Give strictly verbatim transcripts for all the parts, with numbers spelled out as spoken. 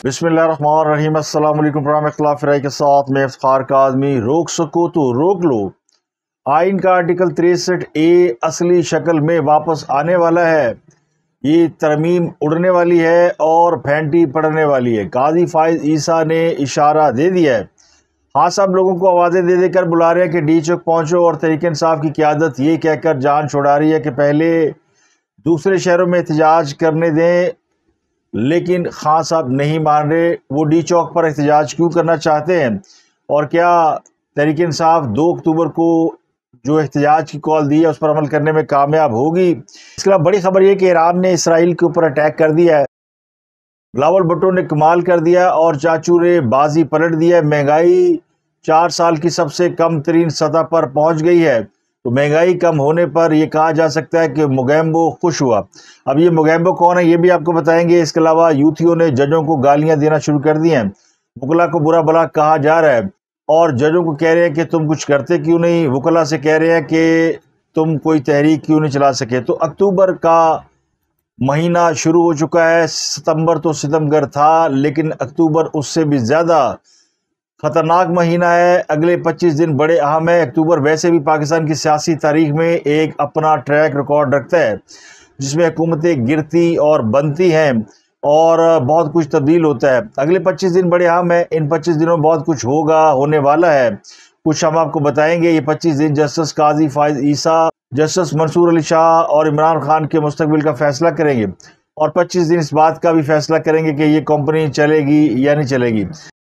बिस्मिल्लाहिर्रहमानिर्रहीम। अस्सलाम वालेकुम। प्रोग्राम इख्तिलाफ राय के साथ मैं इफ्तिखार काज़मी। रोक सको तो रोक लो। आइन का आर्टिकल तिरसठ ए असली शक्ल में वापस आने वाला है। ये तरमीम उड़ने वाली है और फैंटी पड़ने वाली है। काजी फाइज ईसा ने इशारा दे दिया है। हाँ साहब लोगों को आवाज़ें दे देकर बुला रहे हैं कि डी चौक पहुँचो, और तहरीक इंसाफ की क़यादत ये कहकर जान छुड़ा रही है कि पहले दूसरे शहरों में एहतजाज करने दें, लेकिन खान साहब नहीं मान रहे। वो डी चौक पर एहतजाज क्यों करना चाहते हैं, और क्या तहरीक इंसाफ दो अक्टूबर को जो एहतजाज की कॉल दी है उस पर अमल करने में कामयाब होगी। इसके अलावा बड़ी खबर यह कि ईरान ने इसराइल के ऊपर अटैक कर दिया है। बिलावल भुट्टो ने कमाल कर दिया और चाचू ने बाजी पलट दिया। महंगाई चार साल की सबसे कम तरीन सतह पर पहुंच गई है। तो महंगाई कम होने पर यह कहा जा सकता है कि मोगेम्बो खुश हुआ। अब ये मोगेम्बो कौन है ये भी आपको बताएंगे। इसके अलावा यूथियों ने जजों को गालियां देना शुरू कर दी हैं। वकला को बुरा भला कहा जा रहा है और जजों को कह रहे हैं कि तुम कुछ करते क्यों नहीं। वकला से कह रहे हैं कि तुम कोई तहरीक क्यों नहीं चला सके। तो अक्टूबर का महीना शुरू हो चुका है। सितंबर तो सितमगर था, लेकिन अक्टूबर उससे भी ज़्यादा ख़तरनाक महीना है। अगले पच्चीस दिन बड़े अहम है। अक्टूबर वैसे भी पाकिस्तान की सियासी तारीख में एक अपना ट्रैक रिकॉर्ड रखता है, जिसमें हुकूमतें गिरती और बनती हैं और बहुत कुछ तब्दील होता है। अगले पच्चीस दिन बड़े अहम है। इन पच्चीस दिनों में बहुत कुछ होगा, होने वाला है। कुछ हम आपको बताएंगे। ये पच्चीस दिन जस्टिस काजी फाइज ईसा, जस्टिस मंसूर अली शाह और इमरान खान के मुस्तकबिल का फैसला करेंगे, और पच्चीस दिन इस बात का भी फैसला करेंगे कि ये कंपनी चलेगी या नहीं चलेगी।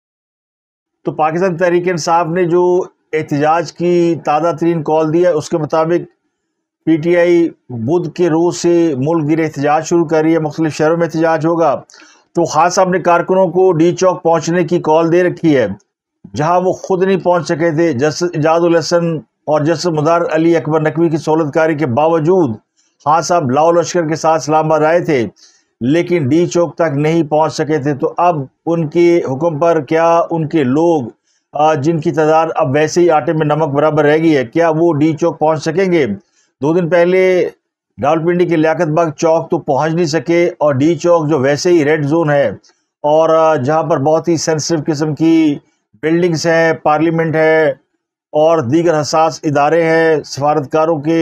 तो पाकिस्तान तहरीक इंसाफ ने जो एहतजाज की ताज़ा तरीन कॉल दी है, उसके मुताबिक पी टी आई बुध के रोज़ से मुल्क गिर एहतजाज शुरू कर रही है। मुख्तलिफ शहरों में एहतजाज होगा। तो खान साहब ने कारकुनों को डी चौक पहुँचने की कॉल दे रखी है, जहाँ वो खुद नहीं पहुँच सके थे। जस्टिस इजाजुल हसन और जस्टिस मुदार अली अकबर नकवी की सहूलतकारी के बावजूद खान साहब लाओ लश्कर के साथ इस्लामाबाद आए थे, लेकिन डी चौक तक नहीं पहुंच सके थे। तो अब उनके हुक्म पर क्या उनके लोग, जिनकी तादाद अब वैसे ही आटे में नमक बराबर रह गई है, क्या वो डी चौक पहुंच सकेंगे। दो दिन पहले रावलपिंडी के लियाकत बाग चौक तो पहुंच नहीं सके, और डी चौक जो वैसे ही रेड जोन है और जहां पर बहुत ही सेंसिटिव किस्म की बिल्डिंग्स हैं, पार्लियामेंट है और दीगर हसास इदारे हैं, सफारतकारों के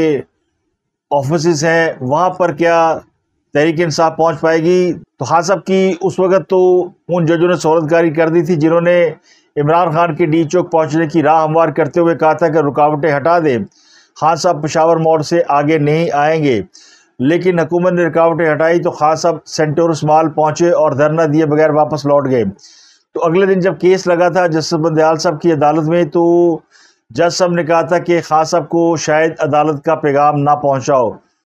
ऑफिस हैं, वहाँ पर क्या तहरीक इंसाफ पहुँच पाएगी। तो खान साहब की उस वक़्त तो उन जजों ने सहूलतकारी कर दी थी जिन्होंने इमरान खान के डी चौक पहुँचने की राह हमवार करते हुए कहा था कि रुकावटें हटा दे। खान साहब पेशावर मोड़ से आगे नहीं आएंगे, लेकिन हुकूमत ने रुकावटें हटाई तो खान साहब सेंटोरस माल पहुँचे और धरना दिए बगैर वापस लौट गए। तो अगले दिन जब केस लगा था जस्टिस बंदयाल साहब की अदालत में, तो जज साहब ने कहा था कि खान साहब को शायद अदालत का पैगाम ना पहुँचाओ।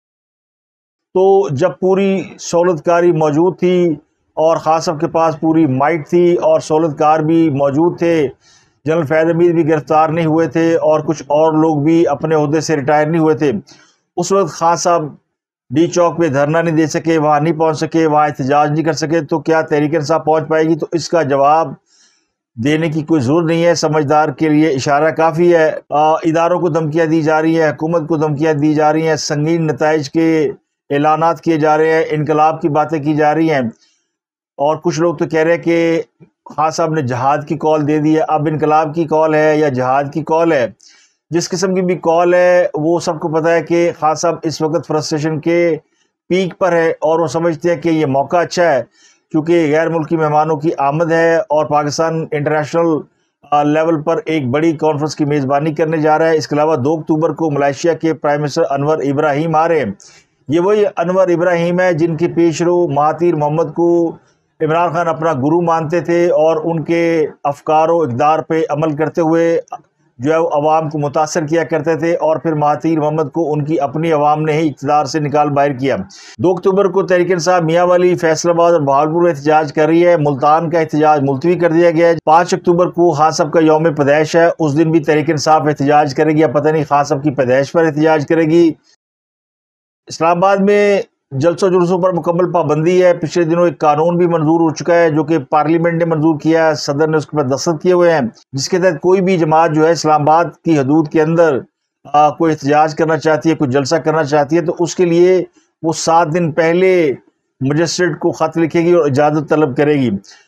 तो जब पूरी सहूलतकारी मौजूद थी और खान साहब के पास पूरी माइट थी और सहूलतकार भी मौजूद थे, जनरल फैज़ हमीद भी गिरफ्तार नहीं हुए थे और कुछ और लोग भी अपने ओहदे से रिटायर नहीं हुए थे, उस वक्त खान साहब डी चौक पे धरना नहीं दे सके, वहाँ नहीं पहुँच सके, वहाँ एहतजाज नहीं कर सके। तो क्या तहरीक इंसाफ पहुँच पाएगी? तो इसका जवाब देने की कोई ज़रूरत नहीं है। समझदार के लिए इशारा काफ़ी है। आ, इदारों को धमकियाँ दी जा रही हैं, हुकूमत को धमकियाँ दी जा रही हैं, संगीन नताइज के ऐलानात किए जा रहे हैं, इनकलाब की बातें की जा रही हैं, और कुछ लोग तो कह रहे हैं कि खान साहब ने जहाद की कॉल दे दी है। अब इनकलाब की कॉल है या जहाद की कॉल है, जिस किस्म की भी कॉल है, वो सबको पता है कि खान साहब इस वक्त फ्रस्ट्रेशन के पीक पर है और वो समझते हैं कि ये मौका अच्छा है क्योंकि गैर मुल्की मेहमानों की आमद है और पाकिस्तान इंटरनेशनल लेवल पर एक बड़ी कॉन्फ्रेंस की मेज़बानी करने जा रहा है। इसके अलावा दो अक्टूबर को मलेशिया के प्राइम मिनिस्टर अनवर इब्राहिम आ रहे हैं। ये वही अनवर इब्राहिम है जिनके पेशरो महातीर मोहम्मद को इमरान खान अपना गुरु मानते थे और उनके अफकार व इक़दार पे अमल करते हुए जो है वो अवाम को मुतासर किया करते थे, और फिर महातीर मोहम्मद को उनकी अपनी अवाम ने ही इक़्तिदार से निकाल बाहर किया। दो अक्टूबर को तहरीक इंसाफ मियांवाली, फैसलाबाद और बहावलपुर में एहतजाज कर रही है। मुल्तान का एहतजाज मुलतवी कर दिया गया है। पाँच अक्टूबर को खान साहब का यौम पैदाइश है, उस दिन भी तहरीक इंसाफ एहतजाज करेगी, या पता नहीं खान साहब की पैदाइश पर एहतजाज करेगी। इस्लामाबाद में जलसों जुलूसों पर मुकम्मल पाबंदी है। पिछले दिनों एक कानून भी मंजूर हो चुका है जो कि पार्लियामेंट ने मंजूर किया है, सदर ने उसके पर दस्तखत किए हुए हैं, जिसके तहत कोई भी जमात जो है इस्लामाबाद की हदूद के अंदर आ, कोई एहतजाज करना चाहती है, कोई जलसा करना चाहती है, तो उसके लिए वो सात दिन पहले मजिस्ट्रेट को ख़त लिखेगी और इजाज़त तलब करेगी।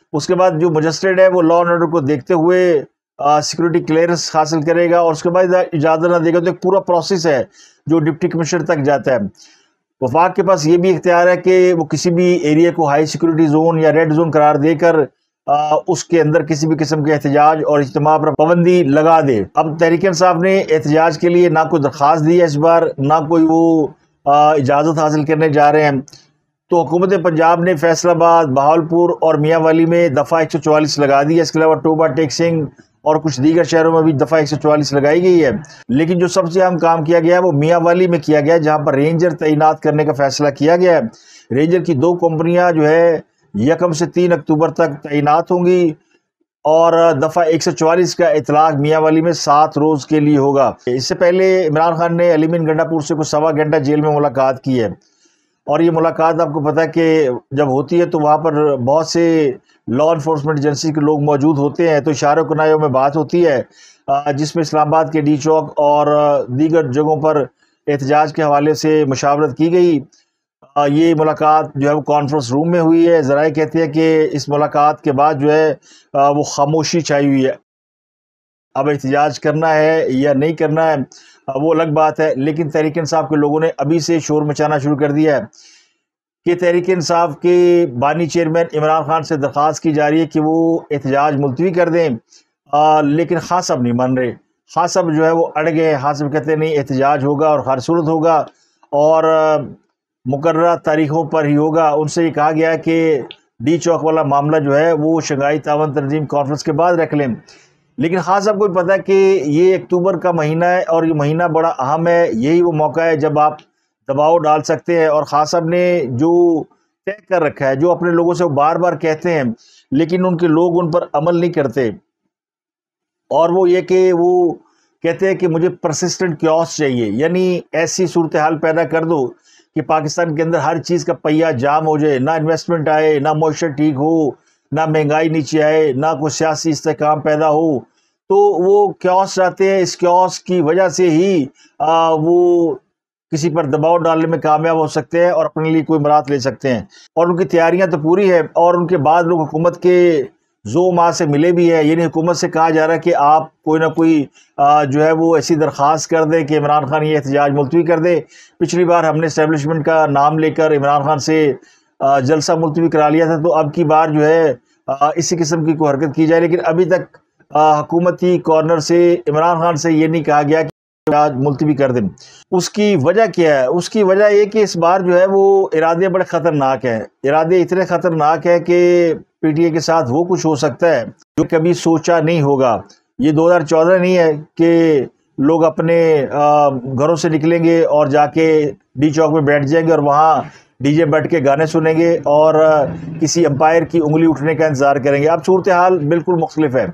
اس کے بعد جو مجسٹریٹ ہے وہ لا اینڈ آرڈر کو دیکھتے ہوئے سیکورٹی کلیئرنس حاصل کرے گا، اور اس کے بعد اجازت نہ دے گا، تو ایک پورا پروسیس ہے جو ڈپٹی کمشنر تک جاتا ہے۔ وفاق کے پاس یہ بھی اختیار ہے کہ وہ کسی بھی ایریا کو ہائی سیکورٹی زون یا ریڈ زون قرار دے کر آ, اس کے اندر کسی بھی قسم کے احتجاج اور اجتماع پر پابندی لگا دے۔ اب تحریک انصاف نے احتجاج کے لیے نہ کوئی درخواست دی ہے اس بار، نہ کوئی وہ آ, اجازت حاصل کرنے جا رہے ہیں، تو حکومت پنجاب نے فیصل آباد، بہاولپور اور میاں والی میں دفعہ ایک سو چوالیس لگا دی ہے۔ اس کے علاوہ ٹوبا، ٹیک سنگھ اور کچھ دیگر شہروں میں بھی دفعہ ایک سو چوالیس لگائی گئی ہے، لیکن جو سب سے اہم کام کیا گیا ہے وہ میاں والی میں کیا گیا ہے، جہاں پر رینجر تعینات کرنے کا فیصلہ کیا گیا ہے۔ رینجر کی دو کمپنیاں جو ہے یکم سے تین اکتوبر تک تعینات ہوں گی، اور دفعہ ایک سو چوالیس کا اطلاق میاں والی میں سات روز کے لیے ہوگا۔ اس سے پہلے عمران خان نے علی مین گنڈا پور سے کچھ سوا گھنٹہ جیل میں ملاقات کی ہے، اور یہ ملاقات آپ کو پتہ ہے کہ جب ہوتی ہے تو وہاں پر بہت سے لا انفورسمنٹ ایجنسی کے لوگ موجود ہوتے ہیں، تو اشاروں کنایوں میں بات ہوتی ہے، جس میں اسلام آباد کے ڈی چوک اور دیگر جگہوں پر احتجاج کے حوالے سے مشاورت کی گئی۔ یہ ملاقات جو ہے وہ کانفرنس روم میں ہوئی ہے۔ ذرائع کہتے ہیں کہ اس ملاقات کے بعد جو ہے وہ خاموشی چھائی ہوئی ہے۔ اب احتجاج کرنا ہے یا نہیں کرنا ہے وہ الگ بات ہے، لیکن تحریک انصاف کے لوگوں نے ابھی سے شور مچانا شروع کر دیا ہے کہ تحریک انصاف کے بانی چیئرمین عمران خان سے درخواست کی جا رہی ہے کہ وہ احتجاج ملتوی کر دیں، آ, لیکن خان صاحب نہیں مان رہے۔ خان صاحب جو ہے وہ اڑ گئے، خان صاحب کہتے ہیں نہیں احتجاج ہوگا اور ہر صورت ہوگا، اور مقررہ تاریخوں پر ہی ہوگا۔ ان سے یہ کہا گیا ہے کہ ڈی چوک والا معاملہ جو ہے وہ شنگھائی تعاون تنظیم کانفرنس کے بعد رکھ لیں، لیکن خان صاحب کو بھی پتہ ہے کہ یہ اکتوبر کا مہینہ ہے اور یہ مہینہ بڑا اہم ہے، یہی وہ موقع ہے جب آپ دباؤ ڈال سکتے ہیں، اور خان صاحب نے جو طے کر رکھا ہے، جو اپنے لوگوں سے وہ بار بار کہتے ہیں لیکن ان کے لوگ ان پر عمل نہیں کرتے، اور وہ یہ کہ وہ کہتے ہیں کہ مجھے پرسسٹنٹ کیوس چاہیے، یعنی ایسی صورتحال پیدا کر دو کہ پاکستان کے اندر ہر چیز کا پہیہ جام ہو جائے، نہ انویسٹمنٹ آئے، نہ معیشت ٹھیک ہو، نہ مہنگائی نیچے آئے، نہ کوئی سیاسی استحکام پیدا ہو، تو وہ کیوس چاہتے ہیں۔ اس کیوس کی وجہ سے ہی آ, وہ کسی پر دباؤ ڈالنے میں کامیاب ہو سکتے ہیں اور اپنے لیے کوئی مراد لے سکتے ہیں، اور ان کی تیاریاں تو پوری ہے، اور ان کے بعد لوگ حکومت کے زو ماہ سے ملے بھی ہے، یعنی حکومت سے کہا جا رہا ہے کہ آپ کوئی نہ کوئی آ, جو ہے وہ ایسی درخواست کر دیں کہ عمران خان یہ احتجاج ملتوی کر دے۔ پچھلی بار ہم نے اسٹیبلشمنٹ کا نام لے کر عمران خان سے آ, جلسہ ملتوی کرا لیا تھا، تو اب کی بار جو ہے آ, اسی قسم کی کوئی حرکت کی جائے، لیکن ابھی تک آ, حکومتی کارنر سے عمران خان سے یہ نہیں کہا گیا کہ آج ملتوی کر دیں۔ اس کی وجہ کیا ہے؟ اس کی وجہ یہ کہ اس بار جو ہے وہ ارادے بڑے خطرناک ہیں، ارادے اتنے خطرناک ہیں کہ پی ٹی اے کے ساتھ وہ کچھ ہو سکتا ہے جو کبھی سوچا نہیں ہوگا۔ یہ دو ہزار چودہ نہیں ہے کہ لوگ اپنے گھروں سے نکلیں گے اور جا کے ڈی چوک میں بیٹھ جائیں گے اور وہاں ڈی جے بیٹھ کے گانے سنیں گے اور کسی امپائر کی انگلی اٹھنے کا انتظار کریں گے۔ اب صورتحال بالکل مختلف ہے،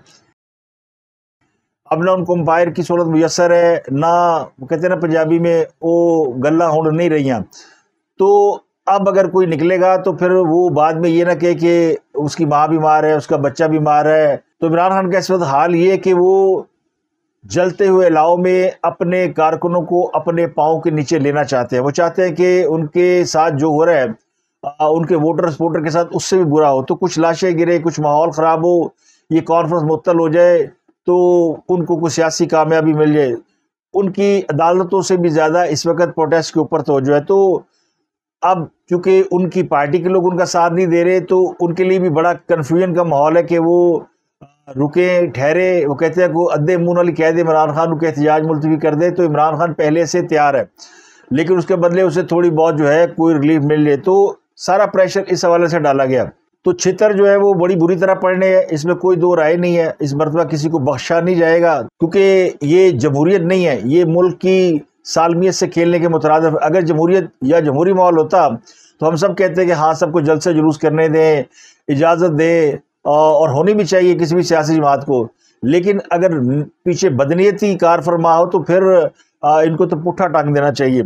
اب نہ ان کو امپائر کی صورت میسر ہے، نہ وہ کہتے ہیں نا پنجابی میں وہ گلا ہونڈ نہیں رہیاں، تو اب اگر کوئی نکلے گا تو پھر وہ بعد میں یہ نہ کہے کہ اس کی ماں بیمار ہے، اس کا بچہ بیمار ہے۔ تو عمران خان کا اس وقت حال یہ ہے کہ وہ جلتے ہوئے علاؤ میں اپنے کارکنوں کو اپنے پاؤں کے نیچے لینا چاہتے ہیں۔ وہ چاہتے ہیں کہ ان کے ساتھ جو ہو رہا ہے ان کے ووٹر سپورٹر کے ساتھ اس سے بھی برا ہو، تو کچھ لاشیں گرے، کچھ ماحول خراب ہو، یہ کانفرنس معطل ہو جائے تو ان کو کوئی سیاسی کامیابی مل جائے۔ ان کی عدالتوں سے بھی زیادہ اس وقت پروٹیسٹ کے اوپر توجہ ہے، تو اب چونکہ ان کی پارٹی کے لوگ ان کا ساتھ نہیں دے رہے تو ان کے لیے بھی بڑا کنفیوژن کا ماحول ہے کہ وہ رکیں، ٹھہرے۔ وہ کہتے ہیں کہ ادھے منہ والی کہہ دے عمران خان کو احتجاج ملتوی کر دے، تو عمران خان پہلے سے تیار ہے، لیکن اس کے بدلے اسے تھوڑی بہت جو ہے کوئی ریلیف مل جائے، تو سارا پریشر اس حوالے سے ڈالا گیا۔ تو چھتر جو ہے وہ بڑی بری طرح پڑنے ہے، اس میں کوئی دو رائے نہیں ہے، اس مرتبہ کسی کو بخشا نہیں جائے گا، کیونکہ یہ جمہوریت نہیں ہے، یہ ملک کی سالمیت سے کھیلنے کے مترادف۔ اگر جمہوریت یا جمہوری ماحول ہوتا تو ہم سب کہتے ہیں کہ ہاں سب کو جلسے جلوس کرنے دیں، اجازت دیں، اور ہونی بھی چاہیے کسی بھی سیاسی جماعت کو، لیکن اگر پیچھے بدنیتی کار فرما ہو تو پھر ان کو تو پٹھا ٹانگ دینا چاہیے۔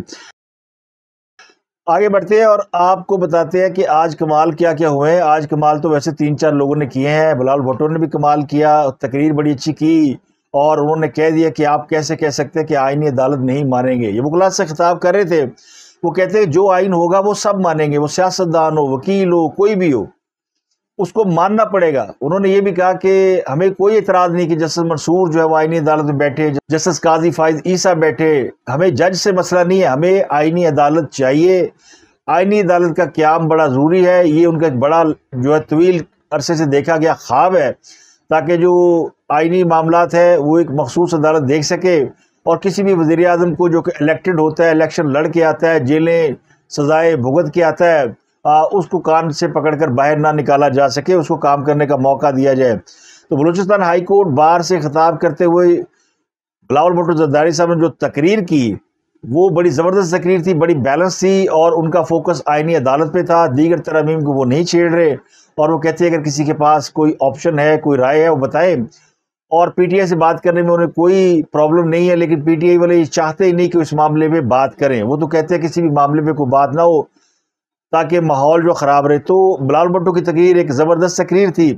آگے بڑھتے ہیں اور آپ کو بتاتے ہیں کہ آج کمال کیا کیا ہوئے ہیں۔ آج کمال تو ویسے تین چار لوگوں نے کیے ہیں، بلال بھٹو نے بھی کمال کیا، تقریر بڑی اچھی کی، اور انہوں نے کہہ دیا کہ آپ کیسے کہہ سکتے ہیں کہ آئینی عدالت نہیں مانیں گے۔ یہ وکلاء سے خطاب کر رہے تھے، وہ کہتے ہیں جو آئین ہوگا وہ سب مانیں گے، وہ سیاستدان ہو، وکیل ہو، کوئی بھی ہو، اس کو ماننا پڑے گا۔ انہوں نے یہ بھی کہا کہ ہمیں کوئی اعتراض نہیں کہ جسٹس منصور جو ہے وہ آئینی عدالت میں بیٹھے، جسٹس قاضی فائز عیسیٰ بیٹھے، ہمیں جج سے مسئلہ نہیں ہے، ہمیں آئینی عدالت چاہیے۔ آئینی عدالت کا قیام بڑا ضروری ہے، یہ ان کا ایک بڑا جو ہے طویل عرصے سے دیکھا گیا خواب ہے، تاکہ جو آئینی معاملات ہے وہ ایک مخصوص عدالت دیکھ سکے، اور کسی بھی وزیر اعظم کو جو کہ الیکٹڈ ہوتا ہے، الیکشن لڑ کے آتا ہے، جیلیں سزائے بھگت کے آتا ہے، آ, اس کو کان سے پکڑ کر باہر نہ نکالا جا سکے، اس کو کام کرنے کا موقع دیا جائے۔ تو بلوچستان ہائی کورٹ بار سے خطاب کرتے ہوئے بلاول بھٹو زرداری صاحب نے جو تقریر کی وہ بڑی زبردست تقریر تھی، بڑی بیلنس تھی، اور ان کا فوکس آئینی عدالت پہ تھا، دیگر ترامیم کو وہ نہیں چھیڑ رہے، اور وہ کہتے ہیں اگر کسی کے پاس کوئی آپشن ہے، کوئی رائے ہے وہ بتائیں۔ اور پی ٹی آئی سے بات کرنے میں انہیں کوئی پرابلم نہیں ہے، لیکن پی ٹی آئی والے یہ چاہتے ہی نہیں کہ اس معاملے پہ بات کریں، وہ تو کہتے ہیں کسی بھی معاملے پہ کوئی بات نہ ہو تاکہ ماحول جو خراب رہے۔ تو بلاول بھٹو کی تقریر ایک زبردست تقریر تھی۔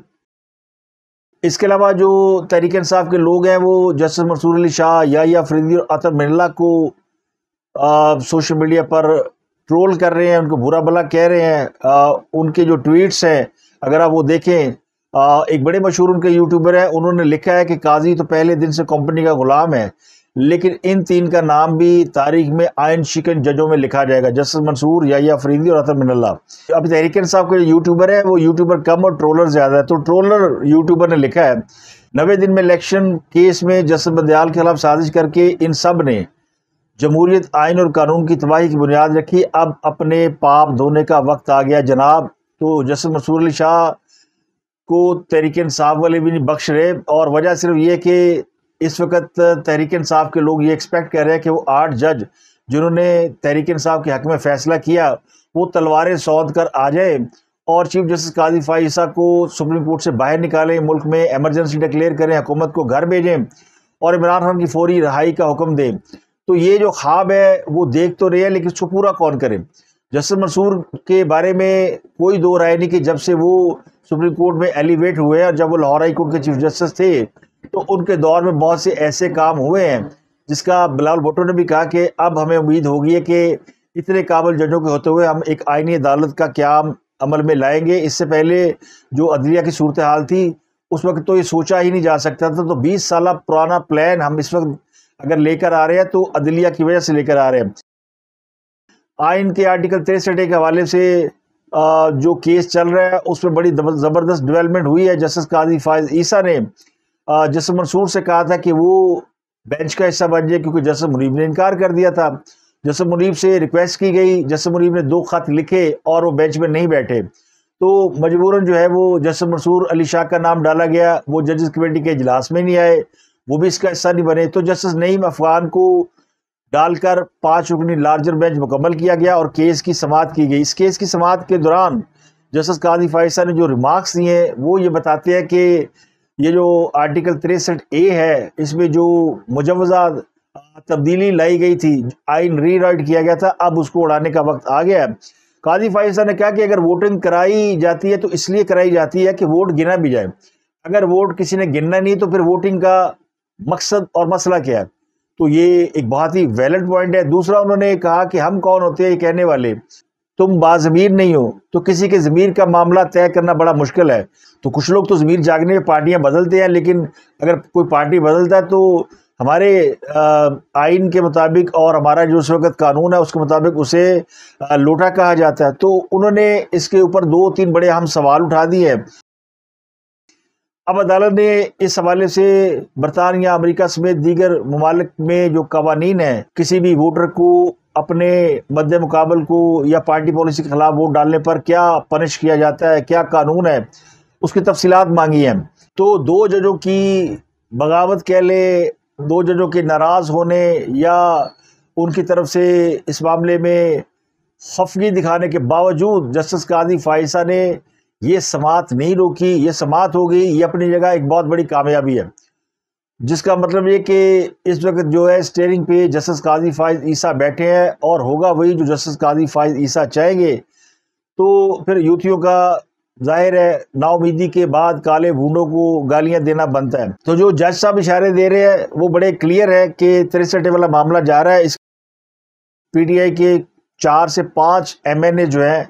اس کے علاوہ جو تحریک انصاف کے لوگ ہیں وہ جسٹس منصور علی شاہ، یحییٰ افریدی اور عطر من اللہ کو سوشل میڈیا پر ٹرول کر رہے ہیں، ان کو برا بھلا کہہ رہے ہیں۔ آ, ان کے جو ٹویٹس ہیں اگر آپ وہ دیکھیں، آ, ایک بڑے مشہور ان کے یوٹیوبر ہیں، انہوں نے لکھا ہے کہ قاضی تو پہلے دن سے کمپنی کا غلام ہے، لیکن ان تین کا نام بھی تاریخ میں آئین شکن ججوں میں لکھا جائے گا، جسٹس منصور، یحییٰ افریدی اور عطر من اللہ۔ اب تحریک انصاف کے یوٹیوبر ہے وہ یوٹیوبر کم اور ٹرولر زیادہ ہے، تو ٹرولر یوٹیوبر نے لکھا ہے نوے دن میں الیکشن کیس میں جسٹس بندیال کے خلاف سازش کر کے ان سب نے جمہوریت، آئین اور قانون کی تباہی کی بنیاد رکھی، اب اپنے پاپ دھونے کا وقت آ گیا جناب۔ تو جسٹس منصور علی شاہ کو تحریک انصاف والے بھی نہیں بخش رہے، اور وجہ صرف یہ کہ اس وقت تحریک انصاف کے لوگ یہ ایکسپیکٹ کر رہے ہیں کہ وہ آٹھ جج جنہوں نے تحریک انصاف کے حق میں فیصلہ کیا وہ تلواریں سونت کر آ جائے اور چیف جسٹس قاضی فائز عیسیٰ کو سپریم کورٹ سے باہر نکالیں، ملک میں ایمرجنسی ڈکلیئر کریں، حکومت کو گھر بھیجیں اور عمران خان کی فوری رہائی کا حکم دیں۔ تو یہ جو خواب ہے وہ دیکھ تو رہے ہیں، لیکن اس کو پورا کون کرے؟ جسٹس منصور کے بارے میں کوئی دو رائے نہیں کہ جب سے وہ سپریم کورٹ میں ایلیویٹ ہوئے اور جب وہ لاہور ہائی کورٹ کے چیف جسٹس تھے تو ان کے دور میں بہت سے ایسے کام ہوئے ہیں جس کا بلاول بھٹو نے بھی کہا کہ اب ہمیں امید ہوگی ہے کہ اتنے قابل ججوں کے ہوتے ہوئے ہم ایک آئینی عدالت کا قیام عمل میں لائیں گے۔ اس سے پہلے جو عدلیہ کی صورتحال تھی اس وقت تو یہ سوچا ہی نہیں جا سکتا تھا، تو بیس سالہ پرانا پلان ہم اس وقت اگر لے کر آ رہے ہیں تو عدلیہ کی وجہ سے لے کر آ رہے ہیں۔ آئین کے آرٹیکل تریسٹھ کے حوالے سے جو کیس چل رہا ہے اس میں بڑی زبردست ڈیولپمنٹ ہوئی ہے۔ جسٹس قاضی فائز عیسیٰ نے جسٹس منصور سے کہا تھا کہ وہ بینچ کا حصہ بن جائے، کیونکہ جسٹس منیب نے انکار کر دیا تھا۔ جسٹس منیب سے ریکویسٹ کی گئی، جسٹس منیب نے دو خط لکھے اور وہ بینچ میں نہیں بیٹھے، تو مجبوراً جو ہے وہ جسٹس منصور علی شاہ کا نام ڈالا گیا، وہ ججز کمیٹی کے اجلاس میں نہیں آئے، وہ بھی اس کا حصہ نہیں بنے، تو جسٹس نعیم افغان کو ڈال کر پانچ رکنی لارجر بینچ مکمل کیا گیا اور کیس کی سماعت کی گئی۔ اس کیس کی سماعت کے دوران جسٹس قاضی فائز عیسیٰ نے جو ریمارکس دیے ہیں وہ یہ بتاتے ہیں کہ یہ جو آرٹیکل تریسٹھ اے ہے اس میں جو مجوزہ تبدیلی لائی گئی تھی، آئین ری رائٹ کیا گیا تھا، اب اس کو اڑانے کا وقت آ گیا ہے۔ قاضی فائز عیسیٰ نے کہا کہ اگر ووٹنگ کرائی جاتی ہے تو اس لیے کرائی جاتی ہے کہ ووٹ گنا بھی جائے، اگر ووٹ کسی نے گننا نہیں تو پھر ووٹنگ کا مقصد اور مسئلہ کیا ہے؟ تو یہ ایک بہت ہی ویلڈ پوائنٹ ہے۔ دوسرا انہوں نے کہا کہ ہم کون ہوتے ہیں یہ کہنے والے، تم باضمیر نہیں ہو، تو کسی کے ضمیر کا معاملہ طے کرنا بڑا مشکل ہے۔ تو کچھ لوگ تو ضمیر جاگنے میں پارٹیاں بدلتے ہیں، لیکن اگر کوئی پارٹی بدلتا ہے تو ہمارے آئین کے مطابق اور ہمارا جو اس وقت قانون ہے اس کے مطابق اسے لوٹا کہا جاتا ہے۔ تو انہوں نے اس کے اوپر دو تین بڑے اہم سوال اٹھا دیے ہیں۔ اب عدالت نے اس حوالے سے برطانیہ، امریکہ سمیت دیگر ممالک میں جو قوانین ہیں کسی بھی ووٹر کو اپنے مد مقابل کو یا پارٹی پالیسی کے خلاف ووٹ ڈالنے پر کیا پنش کیا جاتا ہے، کیا قانون ہے، اس کی تفصیلات مانگی ہیں۔ تو دو ججوں کی بغاوت کہہ لے، دو ججوں کے ناراض ہونے یا ان کی طرف سے اس معاملے میں خفگی دکھانے کے باوجود جسٹس قاضی فائز عیسیٰ نے یہ سماعت نہیں روکی، یہ سماعت ہو گئی، یہ اپنی جگہ ایک بہت بڑی کامیابی ہے، جس کا مطلب یہ کہ اس وقت جو ہے اسٹیئرنگ پہ جسٹس قاضی فائز عیسیٰ بیٹھے ہیں اور ہوگا وہی جو جسٹس قاضی فائز عیسیٰ چاہیں گے۔ تو پھر یوتھیوں کا ظاہر ہے نا امیدی کے بعد کالے بھونڈوں کو گالیاں دینا بنتا ہے۔ تو جو جج صاحب اشارے دے رہے ہیں وہ بڑے کلیئر ہے کہ تریسٹھ والا معاملہ جا رہا ہے۔ اس پی ٹی آئی کے چار سے پانچ ایم این اے جو ہیں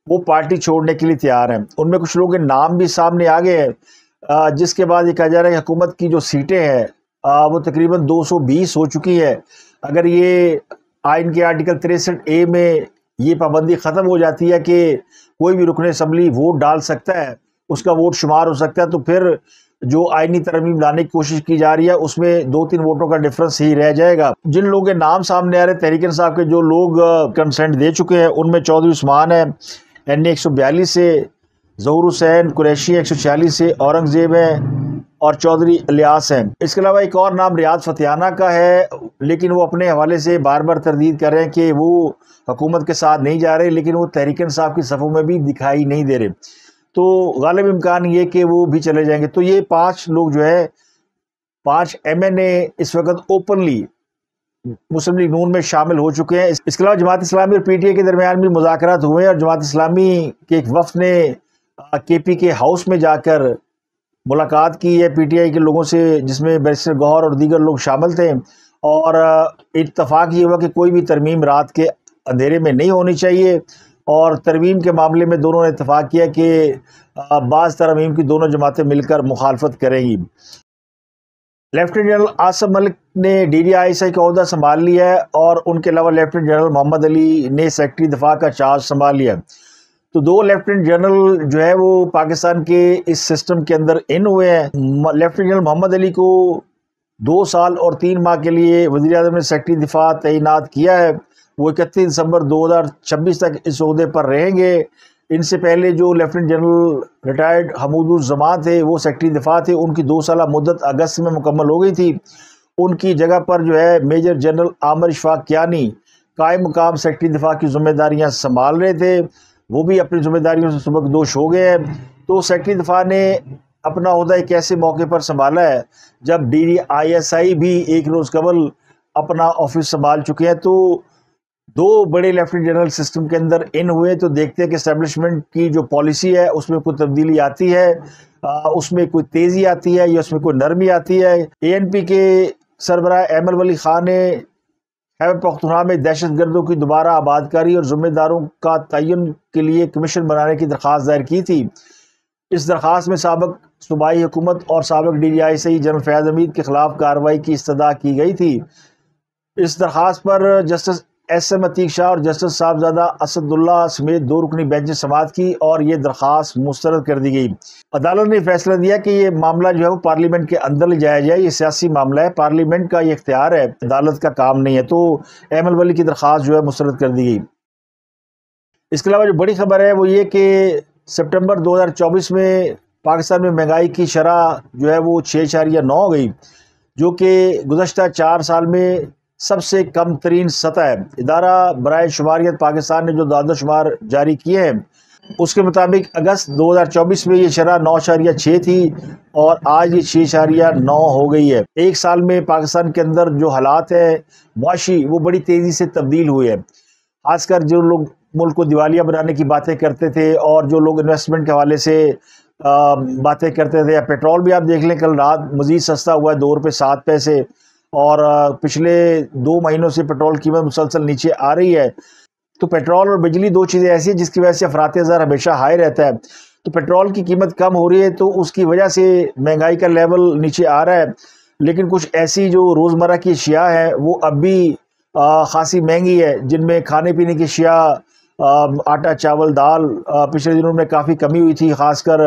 وہ پارٹی چھوڑنے کے لیے تیار ہیں۔ ان میں کچھ لوگوں کے نام بھی سامنے آ گئے ہیں، جس کے بعد یہ کہا جا رہا ہے کہ حکومت کی جو سیٹیں ہیں وہ تقریباً دو سو بیس ہو چکی ہے۔ اگر یہ آئین کے آرٹیکل تریسٹھ اے میں یہ پابندی ختم ہو جاتی ہے کہ کوئی بھی رکن اسمبلی ووٹ ڈال سکتا ہے، اس کا ووٹ شمار ہو سکتا ہے، تو پھر جو آئینی ترمیم لانے کی کوشش کی جا رہی ہے اس میں دو تین ووٹوں کا ڈفرنس ہی رہ جائے گا۔ جن لوگوں کے نام سامنے آ رہے ہیں تحریک انصاف کے جو لوگ کنسنٹ دے چکے ہیں، ان میں چودھری عثمان ہے این اے ایک سو بیالیس سے، ظہور حسین قریشی ایک سو چھیالیس سے، اورنگزیب ہے اور چودھری الیاس ہیں۔ اس کے علاوہ ایک اور نام ریاض فتحانہ کا ہے، لیکن وہ اپنے حوالے سے بار بار تردید کر رہے ہیں کہ وہ حکومت کے ساتھ نہیں جا رہے، لیکن وہ تحریک انصاف کی صفوں میں بھی دکھائی نہیں دے رہے، تو غالب امکان یہ کہ وہ بھی چلے جائیں گے۔ تو یہ پانچ لوگ جو ہے، پانچ ایم این اے اس وقت اوپنلی مسلم لیگ نون میں شامل ہو چکے ہیں۔ اس کے علاوہ جماعت اسلامی اور پی ٹی آئی کے درمیان بھی مذاکرات ہوئے ہیں، اور جماعت اسلامی کے ایک وفد نے کے پی کے ہاؤس میں جا کر ملاقات کی ہے پی ٹی آئی کے لوگوں سے، جس میں بیرسٹر گوہر اور دیگر لوگ شامل تھے، اور اتفاق یہ ہوا کہ کوئی بھی ترمیم رات کے اندھیرے میں نہیں ہونی چاہیے، اور ترمیم کے معاملے میں دونوں نے اتفاق کیا کہ بعض ترمیم کی دونوں جماعتیں مل کر مخالفت کریں گی۔ لیفٹیننٹ جنرل عاصم ملک نے D D I S I کا عہدہ سنبھال لیا ہے، اور ان کے علاوہ لیفٹیننٹ جنرل محمد علی نے سیکرٹری دفاع کا چارج سنبھال لیا ہے۔ تو دو لیفٹیننٹ جنرل جو ہے وہ پاکستان کے اس سسٹم کے اندر ان ہوئے ہیں۔ لیفٹیننٹ جنرل محمد علی کو دو سال اور تین ماہ کے لیے وزیر اعظم نے سیکرٹری دفاع تعینات کیا ہے، وہ اکتیس دسمبر دو ہزار چھبیس تک اس عہدے پر رہیں گے۔ ان سے پہلے جو لیفٹیننٹ جنرل ریٹائرڈ حمود الزمان تھے، وہ سیکرٹری دفاع تھے، ان کی دو سالہ مدت اگست میں مکمل ہو گئی تھی۔ ان کی جگہ پر جو ہے میجر جنرل عامر اشفاق کیانی قائم مقام سیکرٹری دفاع کی ذمہ داریاں سنبھال رہے تھے، وہ بھی اپنی ذمہ داریوں سے سبکدوش ہو گئے ہیں۔ تو سیکرٹری دفاع نے اپنا عہدہ ایک ایسے موقع پر سنبھالا ہے جب D D I S I بھی ایک روز قبل اپنا آفس سنبھال چکے ہیں۔ تو دو بڑے لیفٹیننٹ جنرل سسٹم کے اندر ان ہوئے، تو دیکھتے ہیں کہ اسٹیبلشمنٹ کی جو پالیسی ہے اس میں کوئی تبدیلی آتی ہے، اس میں کوئی تیزی آتی ہے یا اس میں کوئی نرمی آتی ہے۔ اے این پی کے سربراہ ایمل ولی خان نے خیبر پختونخوا میں دہشت گردوں کی دوبارہ آبادکاری اور ذمہ داروں کا تعین کے لیے کمیشن بنانے کی درخواست دائر کی تھی۔ اس درخواست میں سابق صوبائی حکومت اور سابق D D I S I general Faiz Hameed کے خلاف کارروائی کی استدعا کی گئی تھی۔ اس درخواست پر justice S M Atiq Shah اور جسٹس صاحبزادہ اسد اللہ سمیت دو رکنی بینچ نے سماعت کی اور یہ درخواست مسترد کر دی گئی۔ عدالت نے فیصلہ دیا کہ یہ معاملہ جو ہے وہ پارلیمنٹ کے اندر لے جایا جائے، یہ سیاسی معاملہ ہے، پارلیمنٹ کا یہ اختیار ہے، عدالت کا کام نہیں ہے۔ تو ایمل ولی کی درخواست جو ہے مسترد کر دی گئی۔ اس کے علاوہ جو بڑی خبر ہے وہ یہ کہ سپٹمبر دو ہزار چوبیس میں پاکستان میں مہنگائی کی شرح جو ہے وہ چھ اشاریہ نو ہو گئی، جو کہ گزشتہ چار سال میں سب سے کم ترین سطح ہے۔ ادارہ برائے شماریت پاکستان نے جو اعداد و شمار جاری کیے ہیں اس کے مطابق اگست دو ہزار چوبیس میں یہ شرح نو اشاریہ چھ تھی اور آج یہ چھ اشاریہ نو ہو گئی ہے۔ ایک سال میں پاکستان کے اندر جو حالات ہیں معاشی، وہ بڑی تیزی سے تبدیل ہوئے ہیں، خاص کر جو لوگ ملک کو دیوالیہ بنانے کی باتیں کرتے تھے اور جو لوگ انویسٹمنٹ کے حوالے سے باتیں کرتے تھے، یا پیٹرول بھی آپ دیکھ لیں کل رات مزید سستا ہوا ہے دو روپے سات پیسے، اور پچھلے دو مہینوں سے پیٹرول قیمت مسلسل نیچے آ رہی ہے۔ تو پیٹرول اور بجلی دو چیزیں ایسی ہیں جس کی وجہ سے افراط زر ہمیشہ ہائی رہتا ہے۔ تو پیٹرول کی قیمت کم ہو رہی ہے تو اس کی وجہ سے مہنگائی کا لیول نیچے آ رہا ہے، لیکن کچھ ایسی جو روزمرہ کی اشیاء ہیں وہ اب بھی خاصی مہنگی ہے، جن میں کھانے پینے کی اشیاء، آٹا چاول دال، پچھلے دنوں میں کافی کمی ہوئی تھی، خاص کر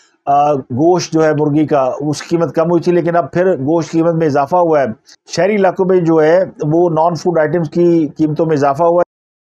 گوشت جو ہے مرغی کا اس کی قیمت کم ہوئی تھی، لیکن اب پھر گوشت کی قیمت میں اضافہ ہوا ہے۔ شہری علاقوں میں جو ہے وہ نان فوڈ آئٹمز کی قیمتوں میں اضافہ ہوا ہے۔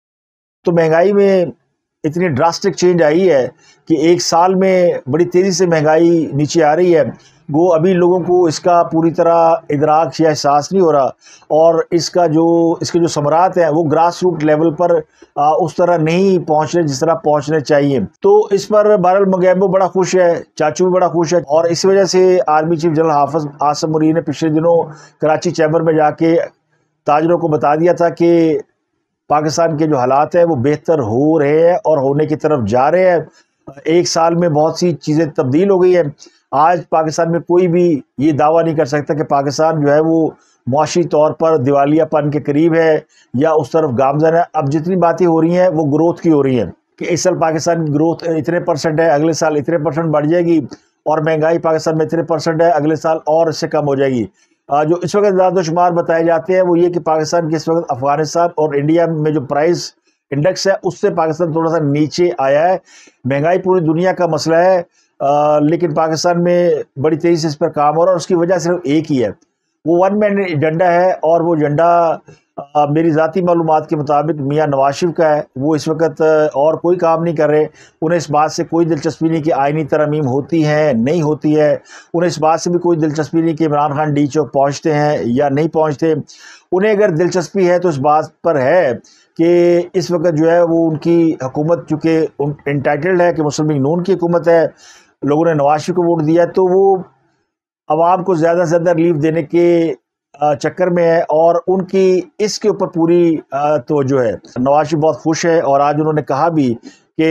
تو مہنگائی میں اتنی ڈراسٹک چینج آئی ہے کہ ایک سال میں بڑی تیزی سے مہنگائی نیچے آ رہی ہے، گو ابھی لوگوں کو اس کا پوری طرح ادراک یا احساس نہیں ہو رہا، اور اس کا جو اس کے جو ثمرات ہیں وہ گراس روٹ لیول پر اس طرح نہیں پہنچ رہے جس طرح پہنچنے چاہیے۔ تو اس پر بہرحال مگیمبو بڑا خوش ہے، چاچو بھی بڑا خوش ہے، اور اس وجہ سے آرمی چیف جنرل حافظ عاصم مرید نے پچھلے دنوں کراچی چیمبر میں جا کے تاجروں کو بتا دیا تھا کہ پاکستان کے جو حالات ہیں وہ بہتر ہو رہے ہیں اور ہونے کی طرف جا رہے ہیں۔ ایک سال میں بہت سی چیزیں تبدیل ہو گئی ہیں۔ آج پاکستان میں کوئی بھی یہ دعویٰ نہیں کر سکتا کہ پاکستان جو ہے وہ معاشی طور پر دیوالیہ پن کے قریب ہے یا اس طرف گامزن ہے۔ اب جتنی باتیں ہو رہی ہیں وہ گروتھ کی ہو رہی ہیں۔ کہ اس سال پاکستان کی گروتھ اتنے پرسنٹ ہے، اگلے سال اتنے پرسنٹ بڑھ جائے گی، اور مہنگائی پاکستان میں اتنے پرسنٹ ہے، اگلے سال اور اس سے کم ہو جائے گی۔ جو اس وقت زیادہ و شمار بتائے جاتے ہیں وہ یہ کہ پاکستان کے اس وقت افغانستان اور انڈیا میں جو پرائز انڈیکس ہے اس سے پاکستان تھوڑا سا نیچے آیا ہے۔ مہنگائی پوری دنیا کا مسئلہ ہے، آ, لیکن پاکستان میں بڑی تیزی سے اس پر کام ہو رہا ہے، اور اس کی وجہ صرف ایک ہی ہے، وہ ون مین ایجنڈا ہے، اور وہ ایجنڈا میری ذاتی معلومات کے مطابق میاں نواز شریف کا ہے۔ وہ اس وقت اور کوئی کام نہیں کر رہے، انہیں اس بات سے کوئی دلچسپی نہیں کہ آئینی ترامیم ہوتی ہیں نہیں ہوتی ہے، انہیں اس بات سے بھی کوئی دلچسپی نہیں کہ عمران خان ڈی چوک پہنچتے ہیں یا نہیں پہنچتے۔ انہیں اگر دلچسپی ہے تو اس بات پر ہے کہ اس وقت جو ہے وہ ان کی حکومت چونکہ انٹائٹلڈ ہے کہ مسلم لیگ نون کی حکومت ہے، لوگوں نے نواز شریف کو ووٹ دیا ہے، تو وہ عوام کو زیادہ سے زیادہ ریلیف دینے کے چکر میں ہے، اور ان کی اس کے اوپر پوری توجہ ہے۔ نواز شریف بہت خوش ہے، اور آج انہوں نے کہا بھی کہ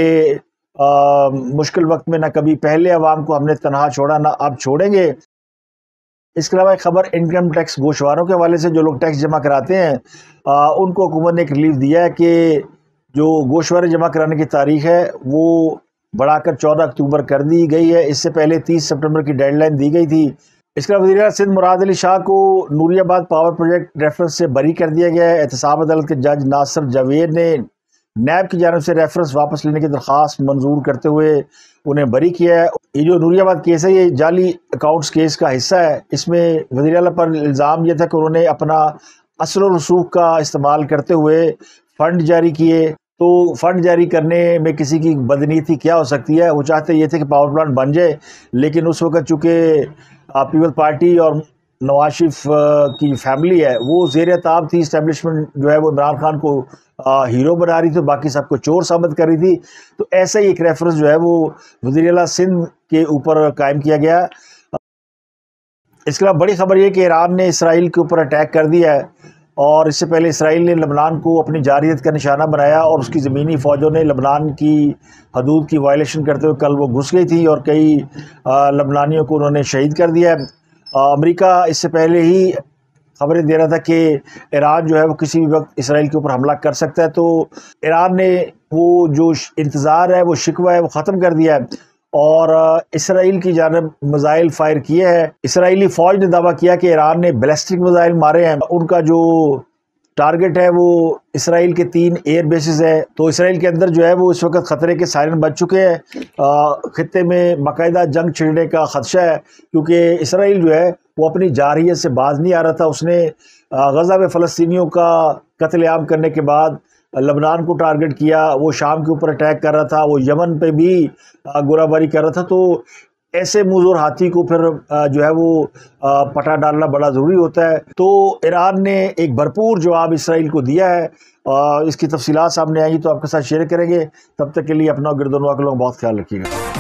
مشکل وقت میں نہ کبھی پہلے عوام کو ہم نے تنہا چھوڑا نہ اب چھوڑیں گے۔ اس کے علاوہ ایک خبر انکم ٹیکس گوشواروں کے حوالے سے، جو لوگ ٹیکس جمع کراتے ہیں ان کو حکومت نے ایک ریلیف دیا ہے کہ جو گوشوارے جمع کرانے کی تاریخ ہے وہ بڑھا کر چودہ اکتوبر کر دی گئی ہے، اس سے پہلے تیس ستمبر کی ڈیڈ لائن دی گئی تھی۔ اس کے علاوہ وزیر اعلیٰ سندھ مراد علی شاہ کو نوری آباد پاور پروجیکٹ ریفرنس سے بری کر دیا گیا ہے۔ احتساب عدالت کے جج ناصر جاوید نے نیب کی جانب سے ریفرنس واپس لینے کی درخواست منظور کرتے ہوئے انہیں بری کیا ہے۔ یہ جو نوری آباد کیس ہے یہ جعلی اکاؤنٹس کیس کا حصہ ہے۔ اس میں وزیر اعلیٰ پر الزام یہ تھا کہ انہوں نے اپنا اصل و رسوخ کا استعمال کرتے ہوئے فنڈ جاری کیے، تو فنڈ جاری کرنے میں کسی کی بدنیتی کیا ہو سکتی ہے؟ وہ چاہتے یہ تھے کہ پاور پلانٹ بن جائے، لیکن اس وقت چونکہ پیپل پارٹی اور نواز شریف کی فیملی ہے وہ زیر تاب تھی، اسٹیبلشمنٹ جو ہے وہ عمران خان کو ہیرو بنا رہی تھی، باقی سب کو چور ثابت کر رہی تھی، تو ایسا ہی ایک ریفرنس جو ہے وہ وزیر اعلیٰ سندھ کے اوپر قائم کیا گیا۔ اس کے علاوہ بڑی خبر یہ کہ ایران نے اسرائیل کے اوپر اٹیک کر دیا ہے، اور اس سے پہلے اسرائیل نے لبنان کو اپنی جارحیت کا نشانہ بنایا، اور اس کی زمینی فوجوں نے لبنان کی حدود کی وائلیشن کرتے ہوئے کل وہ گھس گئی تھی، اور کئی لبنانیوں کو انہوں نے شہید کر دیا ہے۔ امریکہ اس سے پہلے ہی خبریں دے رہا تھا کہ ایران جو ہے وہ کسی بھی وقت اسرائیل کے اوپر حملہ کر سکتا ہے، تو ایران نے وہ جو انتظار ہے وہ شکوہ ہے وہ ختم کر دیا ہے، اور اسرائیل کی جانب میزائل فائر کیے ہیں۔ اسرائیلی فوج نے دعویٰ کیا کہ ایران نے بیلسٹک میزائل مارے ہیں، ان کا جو ٹارگٹ ہے وہ اسرائیل کے تین ایئر بیسز ہے، تو اسرائیل کے اندر جو ہے وہ اس وقت خطرے کے سائرن بج چکے ہیں، خطے میں باقاعدہ جنگ چھڑنے کا خدشہ ہے، کیونکہ اسرائیل جو ہے وہ اپنی جارحیت سے باز نہیں آ رہا تھا۔ اس نے غزہ میں فلسطینیوں کا قتل عام کرنے کے بعد لبنان کو ٹارگٹ کیا، وہ شام کے اوپر اٹیک کر رہا تھا، وہ یمن پہ بھی گولہ باری کر رہا تھا، تو ایسے منظور ہاتھی کو پھر جو ہے وہ پٹا ڈالنا بڑا ضروری ہوتا ہے۔ تو ایران نے ایک بھرپور جواب اسرائیل کو دیا ہے، اس کی تفصیلات سامنے آئیں گی تو آپ کے ساتھ شیئر کریں گے۔ تب تک کے لیے اپنا گردنوا کے لوگ بہت خیال رکھیے گا۔